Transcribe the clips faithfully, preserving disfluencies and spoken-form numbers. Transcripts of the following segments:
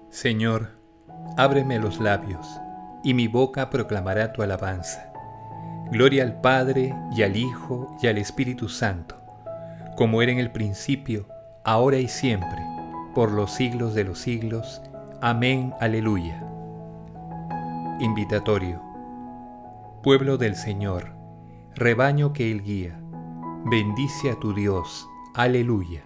Señor, ábreme los labios, y mi boca proclamará tu alabanza. Gloria al Padre, y al Hijo, y al Espíritu Santo, como era en el principio, ahora y siempre, por los siglos de los siglos. Amén. Aleluya. Invitatorio. Pueblo del Señor, rebaño que Él guía, bendice a tu Dios. Aleluya.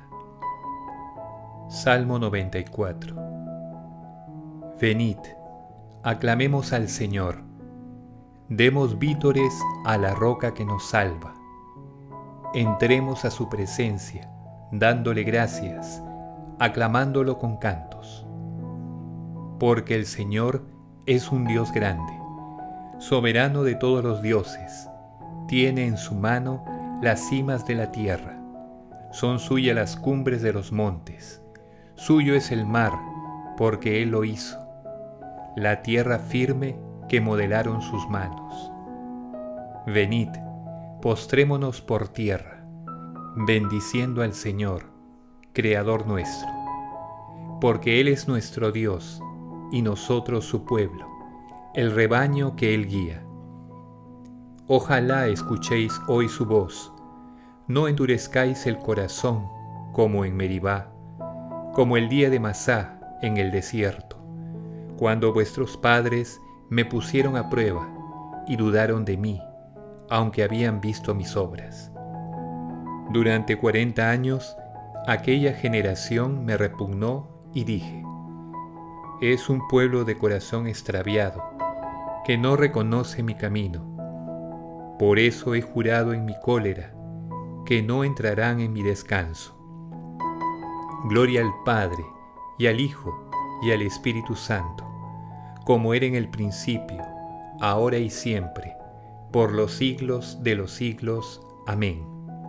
Salmo noventa y cuatro. Venid, aclamemos al Señor, demos vítores a la roca que nos salva. Entremos a su presencia, dándole gracias, aclamándolo con cantos. Porque el Señor es un Dios grande, soberano de todos los dioses, tiene en su mano las cimas de la tierra, son suyas las cumbres de los montes, suyo es el mar, porque Él lo hizo, la tierra firme que modelaron sus manos. Venid, postrémonos por tierra, bendiciendo al Señor, Creador nuestro, porque Él es nuestro Dios, y nosotros su pueblo, el rebaño que Él guía. Ojalá escuchéis hoy su voz, no endurezcáis el corazón como en Meribá, como el día de Masá en el desierto, cuando vuestros padres me pusieron a prueba y dudaron de mí, aunque habían visto mis obras. Durante cuarenta años, aquella generación me repugnó y dije, es un pueblo de corazón extraviado, que no reconoce mi camino. Por eso he jurado en mi cólera, que no entrarán en mi descanso. Gloria al Padre, y al Hijo, y al Espíritu Santo, como era en el principio, ahora y siempre, por los siglos de los siglos. Amén.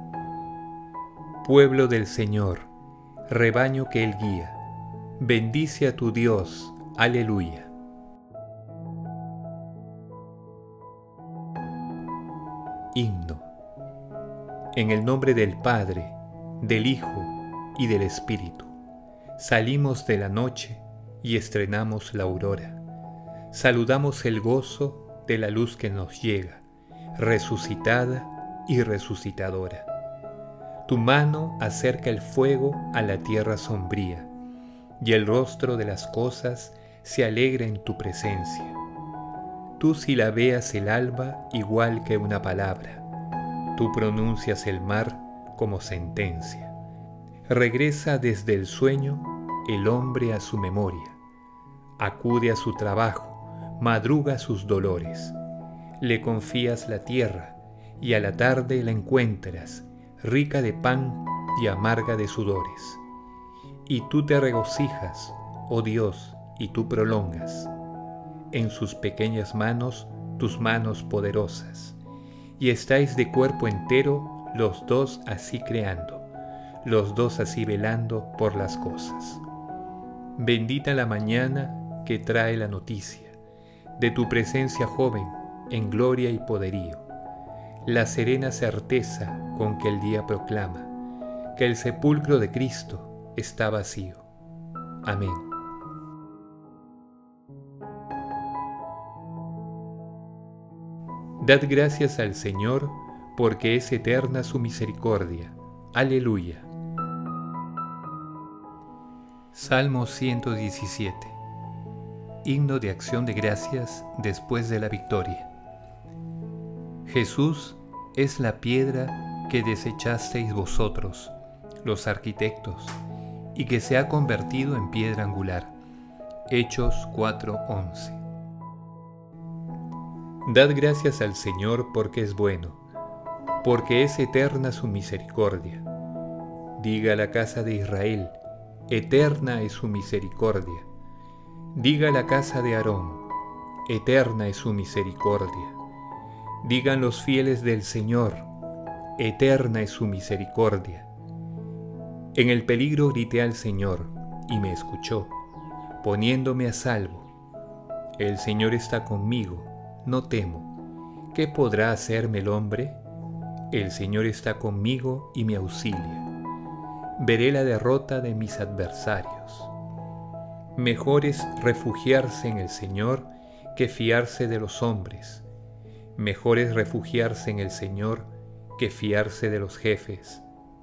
Pueblo del Señor, rebaño que Él guía, bendice a tu Dios. Aleluya. Himno. En el nombre del Padre, del Hijo y del Espíritu, salimos de la noche y estrenamos la aurora. Saludamos el gozo de la luz que nos llega, resucitada y resucitadora. Tu mano acerca el fuego a la tierra sombría, y el rostro de las cosas se alegra en tu presencia. Tú silabeas el alba igual que una palabra, tú pronuncias el mar como sentencia. Regresa desde el sueño el hombre a su memoria, acude a su trabajo, madruga sus dolores. Le confías la tierra y a la tarde la encuentras, rica de pan y amarga de sudores. Y tú te regocijas, oh Dios, y tú prolongas en sus pequeñas manos tus manos poderosas. Y estáis de cuerpo entero los dos así creando, los dos así velando por las cosas. Bendita la mañana que trae la noticia de tu presencia joven en gloria y poderío, la serena certeza con que el día proclama que el sepulcro de Cristo está vacío. Amén. Dad gracias al Señor, porque es eterna su misericordia. Aleluya. Salmo ciento diecisiete. Himno de acción de gracias después de la victoria. Jesús es la piedra que desechasteis vosotros, los arquitectos, y que se ha convertido en piedra angular. Hechos cuatro once. Dad gracias al Señor porque es bueno, porque es eterna su misericordia. Diga la casa de Israel, eterna es su misericordia. Diga la casa de Aarón, eterna es su misericordia. Digan los fieles del Señor, eterna es su misericordia. En el peligro grité al Señor, y me escuchó, poniéndome a salvo. El Señor está conmigo, no temo. ¿Qué podrá hacerme el hombre? El Señor está conmigo y me auxilia. Veré la derrota de mis adversarios. Mejor es refugiarse en el Señor que fiarse de los hombres. Mejor es refugiarse en el Señor que fiarse de los jefes.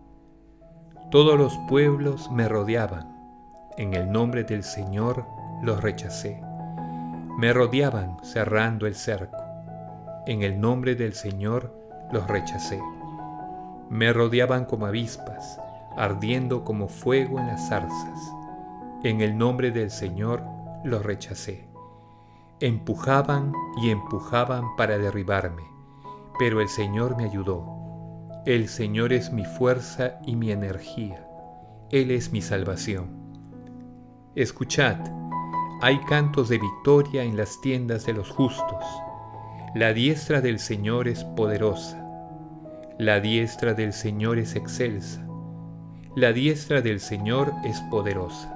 Todos los pueblos me rodeaban. En el nombre del Señor los rechacé. Me rodeaban cerrando el cerco. En el nombre del Señor los rechacé. Me rodeaban como avispas, ardiendo como fuego en las zarzas. En el nombre del Señor los rechacé. Empujaban y empujaban para derribarme, pero el Señor me ayudó. El Señor es mi fuerza y mi energía. Él es mi salvación. Escuchad, hay cantos de victoria en las tiendas de los justos. La diestra del Señor es poderosa. La diestra del Señor es excelsa. La diestra del Señor es poderosa.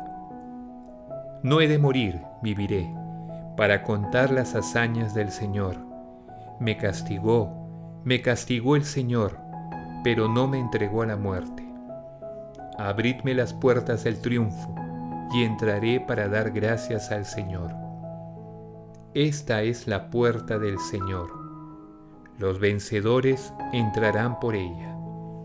No he de morir, viviré, para contar las hazañas del Señor. Me castigó, me castigó el Señor, pero no me entregó a la muerte. Abridme las puertas del triunfo, y entraré para dar gracias al Señor. Esta es la puerta del Señor. Los vencedores entrarán por ella.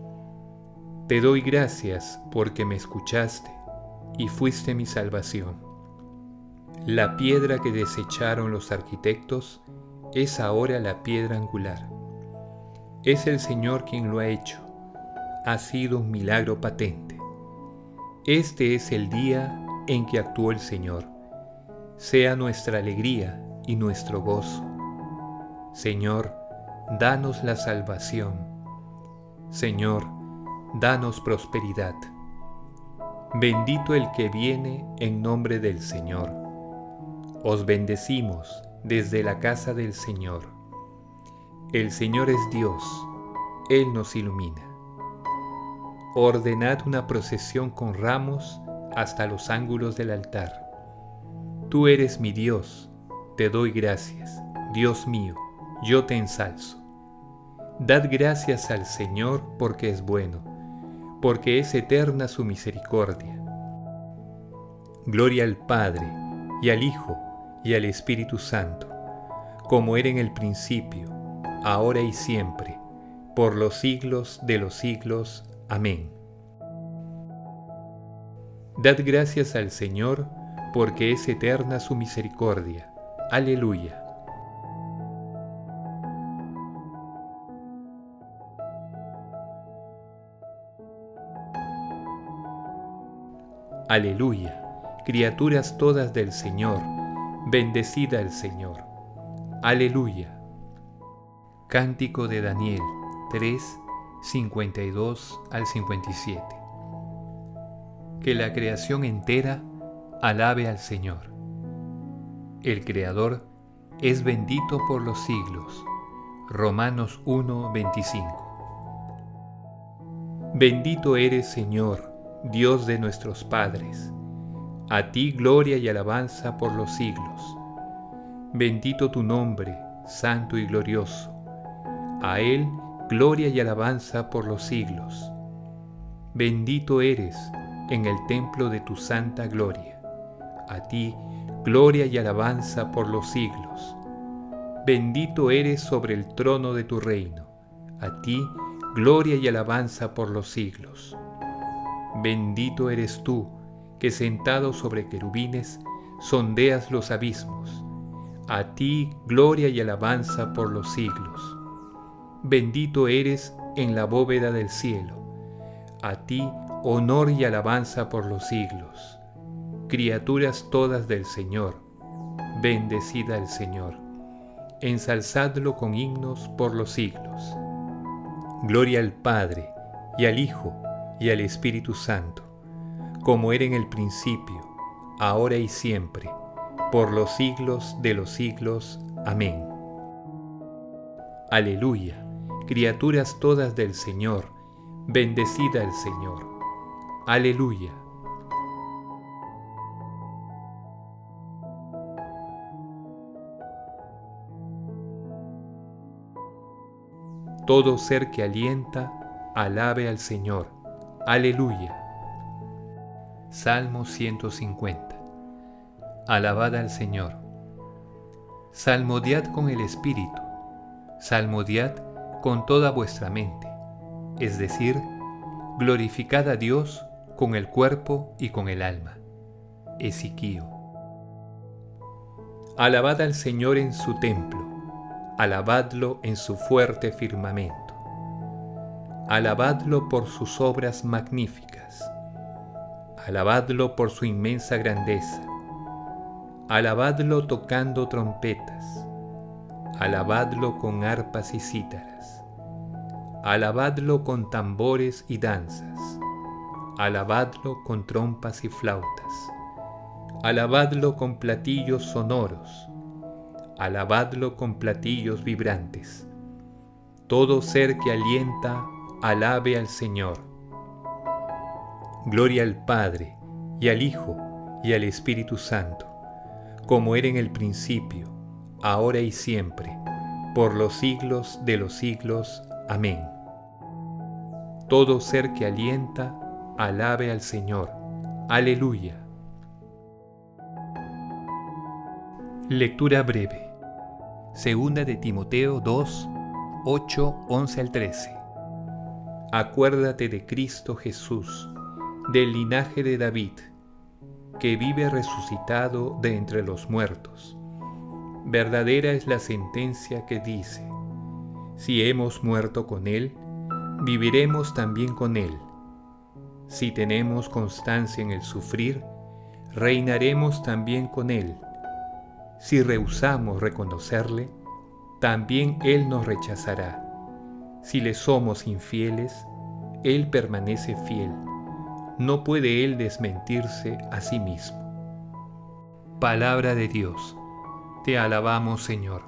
Te doy gracias porque me escuchaste y fuiste mi salvación. La piedra que desecharon los arquitectos es ahora la piedra angular. Es el Señor quien lo ha hecho. Ha sido un milagro patente. Este es el día en que actuó el Señor. Sea nuestra alegría y nuestro gozo. Señor, danos la salvación. Señor, danos prosperidad. Bendito el que viene en nombre del Señor. Os bendecimos desde la casa del Señor. El Señor es Dios, Él nos ilumina. Ordenad una procesión con ramos hasta los ángulos del altar. Tú eres mi Dios, te doy gracias, Dios mío, yo te ensalzo. Dad gracias al Señor porque es bueno, porque es eterna su misericordia. Gloria al Padre, y al Hijo, y al Espíritu Santo, como era en el principio, ahora y siempre, por los siglos de los siglos. Amén. Dad gracias al Señor, porque es eterna su misericordia. Aleluya. Aleluya. Criaturas todas del Señor, bendecida el Señor. Aleluya. Cántico de Daniel tres, cincuenta y dos al cincuenta y siete. Que la creación entera alabe al Señor. El Creador es bendito por los siglos. Romanos uno, veinticinco. Bendito eres, Señor, Dios de nuestros padres. A ti gloria y alabanza por los siglos. Bendito tu nombre, santo y glorioso. A Él gloria y alabanza por los siglos. Bendito eres en el templo de tu santa gloria. A ti gloria y alabanza por los siglos. Bendito eres sobre el trono de tu reino. A ti gloria y alabanza por los siglos. Bendito eres tú, que sentado sobre querubines sondeas los abismos. A ti gloria y alabanza por los siglos. Bendito eres en la bóveda del cielo. A ti honor y alabanza por los siglos. Criaturas todas del Señor, bendecida el Señor. Ensalzadlo con himnos por los siglos. Gloria al Padre, y al Hijo, y al Espíritu Santo, como era en el principio, ahora y siempre, por los siglos de los siglos. Amén. Aleluya. Criaturas todas del Señor, bendecida el Señor. Aleluya. Todo ser que alienta, alabe al Señor. Aleluya. Salmo ciento cincuenta. alabad al Señor. Salmodiad con el Espíritu, salmodiad con toda vuestra mente, es decir, glorificad a Dios con el cuerpo y con el alma. Ezequiel. Alabad al Señor en su templo, alabadlo en su fuerte firmamento. Alabadlo por sus obras magníficas, alabadlo por su inmensa grandeza, alabadlo tocando trompetas, alabadlo con arpas y cítaras, alabadlo con tambores y danzas, alabadlo con trompas y flautas, alabadlo con platillos sonoros, alabadlo con platillos vibrantes. Todo ser que alienta, alabe al Señor. Gloria al Padre, y al Hijo, y al Espíritu Santo, como era en el principio, ahora y siempre, por los siglos de los siglos. Amén. Todo ser que alienta, alabe al Señor. Aleluya. Lectura breve. Segunda de Timoteo dos, ocho, once al trece. Acuérdate de Cristo Jesús, del linaje de David, que vive resucitado de entre los muertos. Verdadera es la sentencia que dice: si hemos muerto con Él, viviremos también con Él. Si tenemos constancia en el sufrir, reinaremos también con Él. Si rehusamos reconocerle, también Él nos rechazará. Si le somos infieles, Él permanece fiel. No puede Él desmentirse a sí mismo. Palabra de Dios. Te alabamos, Señor.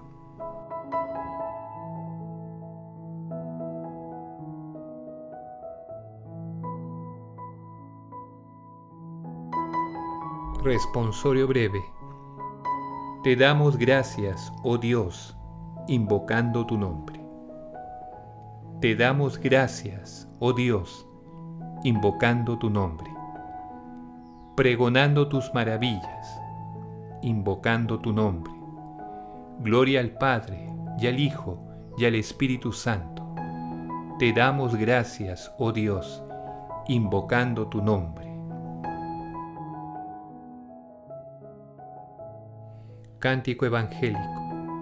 Responsorio breve. Te damos gracias, oh Dios, invocando tu nombre. Te damos gracias, oh Dios, invocando tu nombre, pregonando tus maravillas, invocando tu nombre. Gloria al Padre, y al Hijo, y al Espíritu Santo. Te damos gracias, oh Dios, invocando tu nombre. Cántico evangélico.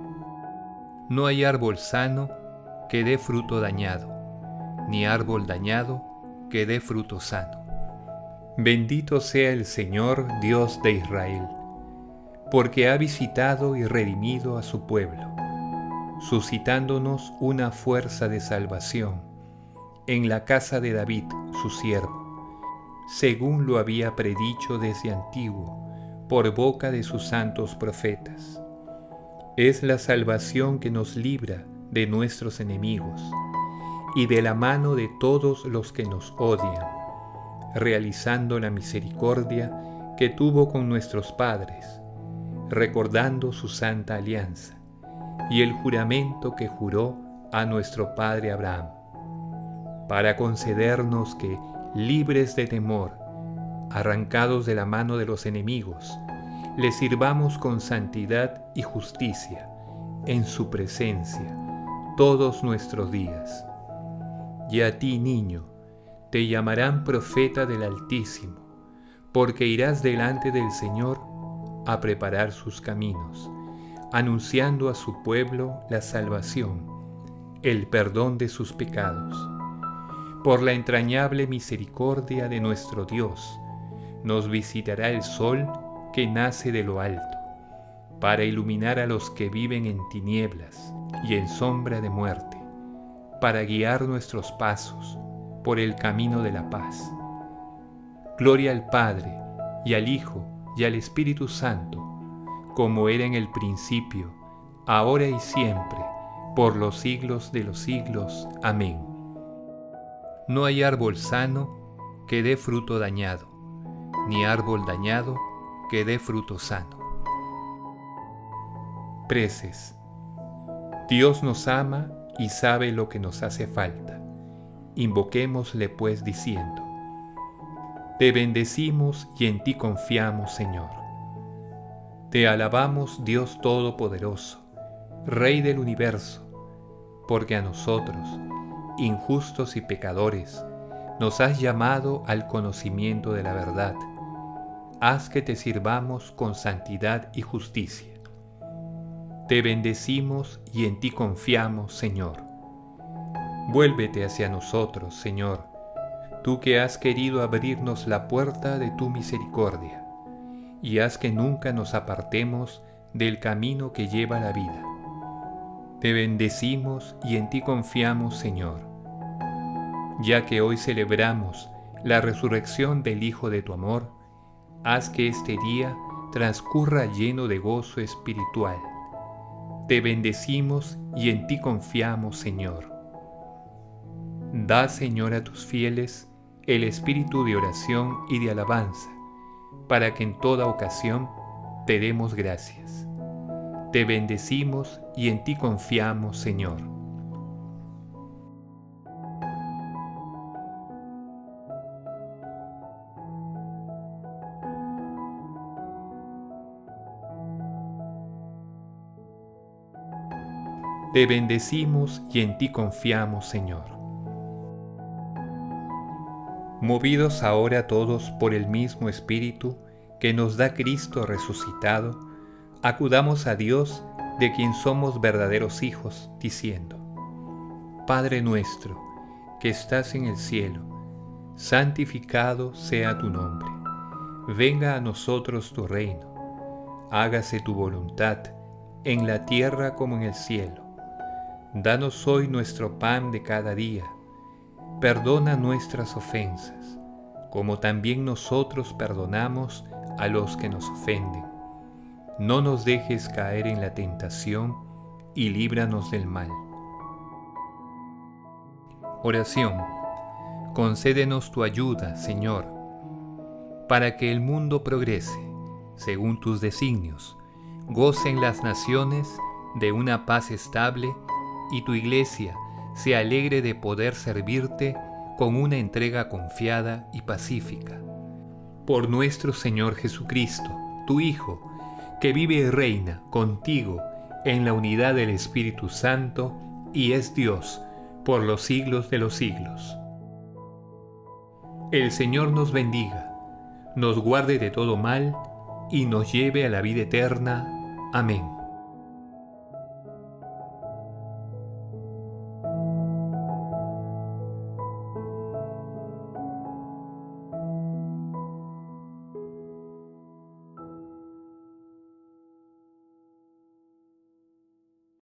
No hay árbol sano que dé fruto dañado, ni árbol dañado que dé fruto sano. Bendito sea el Señor Dios de Israel, porque ha visitado y redimido a su pueblo, suscitándonos una fuerza de salvación en la casa de David, su siervo, según lo había predicho desde antiguo, por boca de sus santos profetas. Es la salvación que nos libra de nuestros enemigos y de la mano de todos los que nos odian, realizando la misericordia que tuvo con nuestros padres, recordando su santa alianza y el juramento que juró a nuestro padre Abraham, para concedernos que, libres de temor, arrancados de la mano de los enemigos, le sirvamos con santidad y justicia en su presencia todos nuestros días. Y a ti, niño, te llamarán profeta del Altísimo, porque irás delante del Señor a preparar sus caminos, anunciando a su pueblo la salvación, el perdón de sus pecados. Por la entrañable misericordia de nuestro Dios, nos visitará el sol que nace de lo alto, para iluminar a los que viven en tinieblas y en sombra de muerte, para guiar nuestros pasos por el camino de la paz. Gloria al Padre, y al Hijo, y al Espíritu Santo, como era en el principio, ahora y siempre, por los siglos de los siglos. Amén. No hay árbol sano que dé fruto dañado, ni árbol dañado que dé fruto sano. Preces. Dios nos ama y sabe lo que nos hace falta. Invoquémosle pues diciendo: Te bendecimos y en ti confiamos, Señor. Te alabamos, Dios Todopoderoso, Rey del universo, porque a nosotros, injustos y pecadores, nos has llamado al conocimiento de la verdad. Haz que te sirvamos con santidad y justicia. Te bendecimos y en ti confiamos, Señor. Vuélvete hacia nosotros, Señor, tú que has querido abrirnos la puerta de tu misericordia, y haz que nunca nos apartemos del camino que lleva a la vida. Te bendecimos y en ti confiamos, Señor. Ya que hoy celebramos la resurrección del Hijo de tu amor, haz que este día transcurra lleno de gozo espiritual. Te bendecimos y en ti confiamos, Señor. Da, Señor, a tus fieles el espíritu de oración y de alabanza, para que en toda ocasión te demos gracias. Te bendecimos y en ti confiamos, Señor. Te bendecimos y en ti confiamos, Señor. Movidos ahora todos por el mismo Espíritu que nos da Cristo resucitado, acudamos a Dios, de quien somos verdaderos hijos, diciendo: Padre nuestro, que estás en el cielo, santificado sea tu nombre. Venga a nosotros tu reino. Hágase tu voluntad, en la tierra como en el cielo. Danos hoy nuestro pan de cada día. Perdona nuestras ofensas, como también nosotros perdonamos a los que nos ofenden. No nos dejes caer en la tentación y líbranos del mal. Oración. Concédenos tu ayuda, Señor, para que el mundo progrese, según tus designios, gocen las naciones de una paz estable y tu Iglesia se alegre de poder servirte con una entrega confiada y pacífica. Por nuestro Señor Jesucristo, tu Hijo, que vive y reina contigo en la unidad del Espíritu Santo y es Dios por los siglos de los siglos. El Señor nos bendiga, nos guarde de todo mal y nos lleve a la vida eterna. Amén.